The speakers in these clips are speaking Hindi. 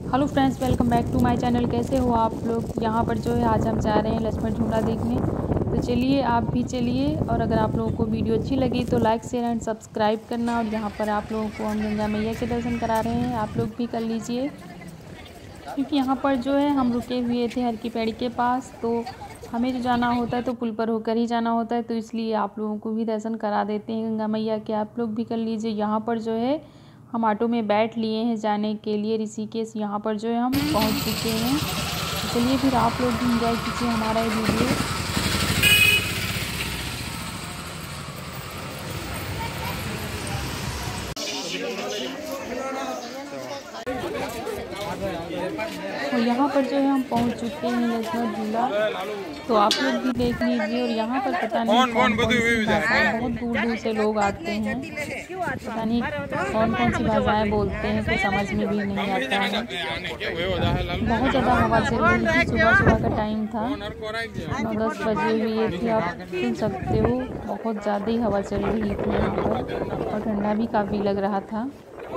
Hello friends, welcome back to my channel. कैसे हो आप लोग। यहाँ पर जो है आज हम जा रहे हैं लक्ष्मण झूला देखने। तो चलिए आप भी चलिए, और अगर आप लोगों को वीडियो अच्छी लगी तो लाइक शेयर एंड सब्सक्राइब करना। और यहाँ पर आप लोगों को हम गंगा मैया के दर्शन करा रहे हैं, आप लोग भी कर लीजिए। क्योंकि यहाँ पर जो है हम रुके हुए थे हर की पैड़ी के पास, तो हमें जो जाना होता है तो पुल पर होकर ही जाना होता है, तो इसलिए आप लोगों को भी दर्शन करा देते हैं गंगा मैया के। आप लोग भी कर लीजिए। यहाँ पर जो है हम ऑटो में बैठ लिए हैं जाने के लिए ऋषिकेश। यहाँ पर जो है हम पहुँच चुके हैं। तो चलिए फिर आप लोग भी इंजॉय कीजिए हमारा ये वीडियो। और यहाँ पर जो है हम पहुँच चुके हैं लक्ष्मण झूला, तो आप लोग भी देख लीजिए। और यहाँ पर पता नहीं कौन कौन सी भाषाएं, बहुत दूर दूर से लोग आते हैं, पता नहीं कौन कौन सी भाषाएं बोलते हैं, तो समझ में भी नहीं आता है। बहुत ज़्यादा हवा चल रही थी, सुबह सुबह का टाइम था, 9-10 बजे हुए थे। आप सुन सकते हो, बहुत ज़्यादा ही हवा चल रही थी यहाँ पर, और ठंडा भी काफ़ी लग रहा था।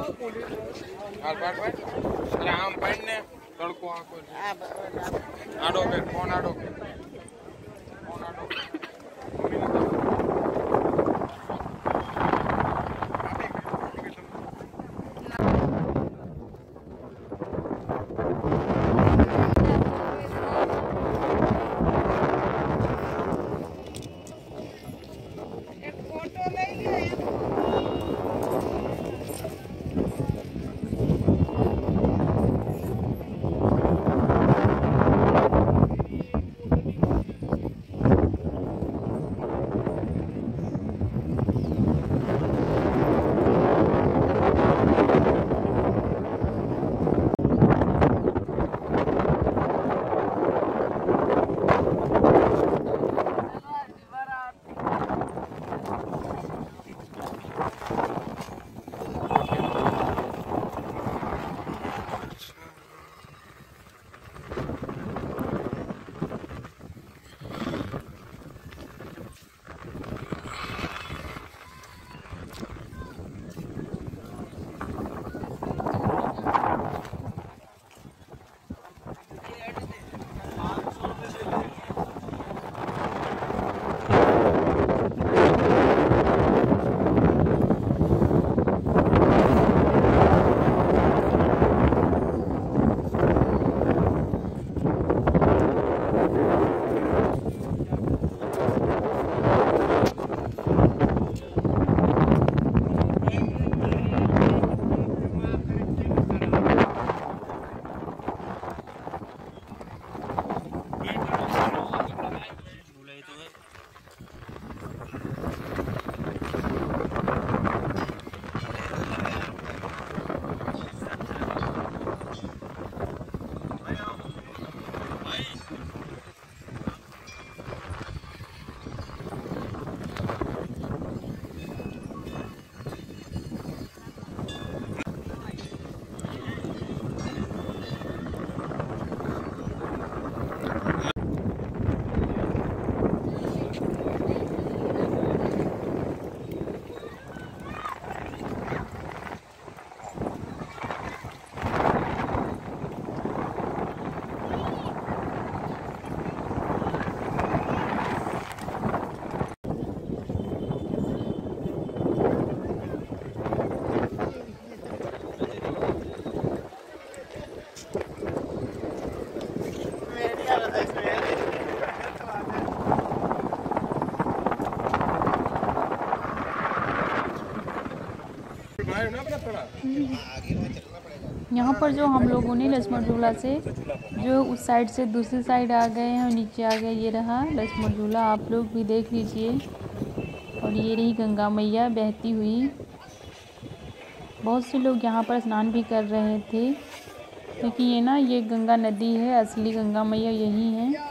यहाँ पर जो हम लोगों ने लक्ष्मण झूला से जो उस साइड से दूसरी साइड आ गए हैं और नीचे आ गए, ये रहा लक्ष्मण झूला, आप लोग भी देख लीजिए। और ये रही गंगा मैया बहती हुई। बहुत से लोग यहाँ पर स्नान भी कर रहे थे, क्योंकि ये गंगा नदी है, असली गंगा मैया यही है।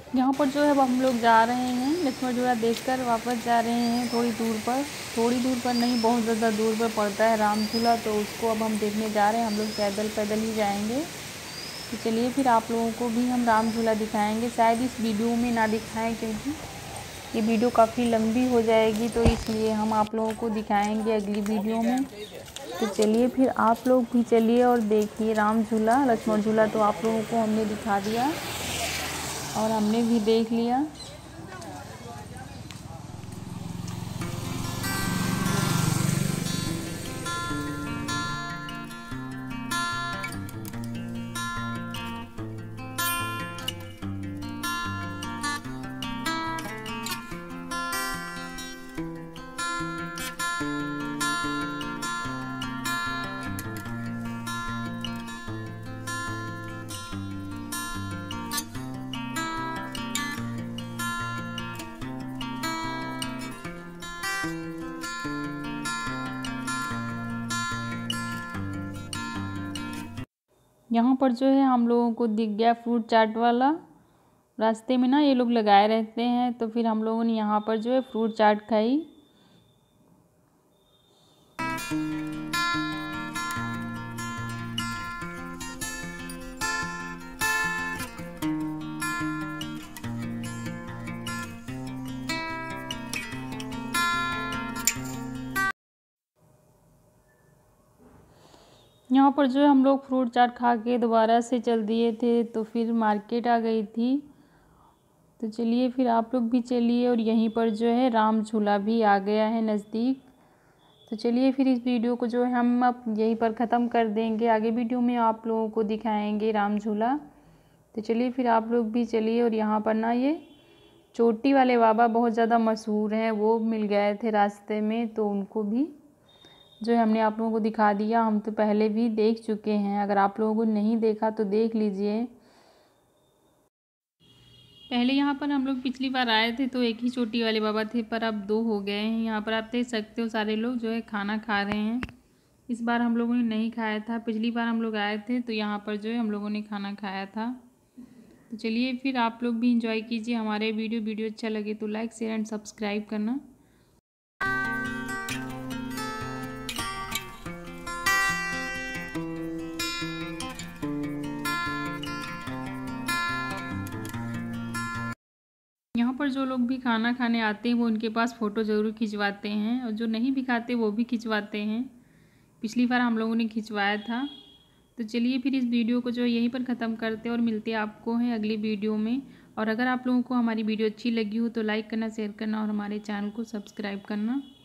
यहाँ पर जो है अब हम लोग जा रहे हैं लक्ष्मण झूला देखकर वापस जा रहे हैं। थोड़ी दूर पर नहीं, बहुत ज़्यादा दूर पर पड़ता है राम झूला, तो उसको अब हम देखने जा रहे हैं। हम लोग पैदल ही जाएंगे। तो चलिए फिर आप लोगों को भी हम राम झूला दिखाएंगे। शायद इस वीडियो में ना दिखाएं क्योंकि ये वीडियो काफ़ी लंबी हो जाएगी, तो इसलिए हम आप लोगों को दिखाएंगे अगली वीडियो में। तो चलिए फिर आप लोग भी चलिए और देखिए राम झूला, लक्ष्मण झूला तो आप लोगों को हमने दिखा दिया और हमने भी देख लिया। यहाँ पर जो है हम लोगों को दिख गया फ्रूट चाट वाला। रास्ते में ना ये लोग लगाए रहते हैं, तो फिर हम लोगों ने यहाँ पर जो है फ्रूट चाट खाई। यहाँ पर जो है हम लोग फ्रूट चाट खा के दोबारा से चल दिए थे, तो फिर मार्केट आ गई थी। तो चलिए फिर आप लोग भी चलिए, और यहीं पर जो है राम झूला भी आ गया है नज़दीक। तो चलिए फिर इस वीडियो को जो है हम अब यहीं पर ख़त्म कर देंगे। आगे वीडियो में आप लोगों को दिखाएंगे राम झूला। तो चलिए फिर आप लोग भी चलिए। और यहाँ पर ना ये चोटी वाले बाबा बहुत ज़्यादा मशहूर हैं, वो मिल गए थे रास्ते में, तो उनको भी जो है हमने आप लोगों को दिखा दिया। हम तो पहले भी देख चुके हैं, अगर आप लोगों को नहीं देखा तो देख लीजिए। पहले यहाँ पर हम लोग पिछली बार आए थे तो एक ही चोटी वाले बाबा थे, पर अब 2 हो गए हैं। यहाँ पर आप देख सकते हो सारे लोग जो है खाना खा रहे हैं। इस बार हम लोगों ने नहीं खाया था, पिछली बार हम लोग आए थे तो यहाँ पर जो है हम लोगों ने खाना खाया था। तो चलिए फिर आप लोग भी इंजॉय कीजिए हमारे वीडियो अच्छा लगे तो लाइक शेयर एंड सब्सक्राइब करना। यहाँ पर जो लोग भी खाना खाने आते हैं वो उनके पास फ़ोटो ज़रूर खिंचवाते हैं, और जो नहीं भी खाते वो भी खिंचवाते हैं। पिछली बार हम लोगों ने खिंचवाया था। तो चलिए फिर इस वीडियो को जो है यहीं पर ख़त्म करते हैं, और मिलते हैं आपको हैं अगली वीडियो में। और अगर आप लोगों को हमारी वीडियो अच्छी लगी हो तो लाइक करना, शेयर करना और हमारे चैनल को सब्सक्राइब करना।